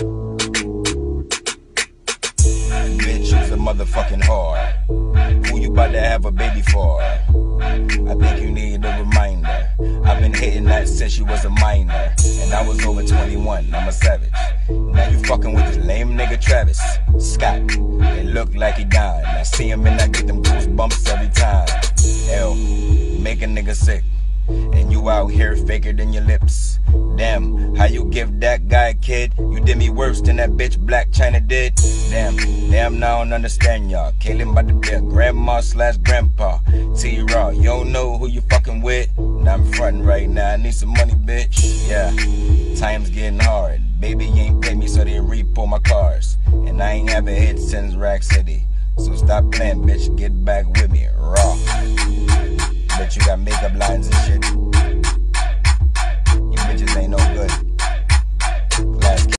Bitch, you's a motherfucking whore. Who you about to have a baby for? I think you need a reminder. I've been hating that since you was a minor. And I was over 21, I'm a savage. Now you fucking with this lame nigga Travis Scott. It look like he died. I see him and I get them goosebumps every time. Hell, make a nigga sick. And you out here faker than your lips. Damn, how you give that guy a kid? You did me worse than that bitch Black China did. Damn, now I don't understand y'all. Kaylin about to be a grandma/grandpa. T-Raw, you don't know who you fucking with. Now I'm frontin' right now, I need some money, bitch. Yeah, time's getting hard. Baby, you ain't pay me, so they repo my cars. And I ain't ever hit since Rack City. So stop playing, bitch, get back with me, raw. Bet you got makeup lines and shit.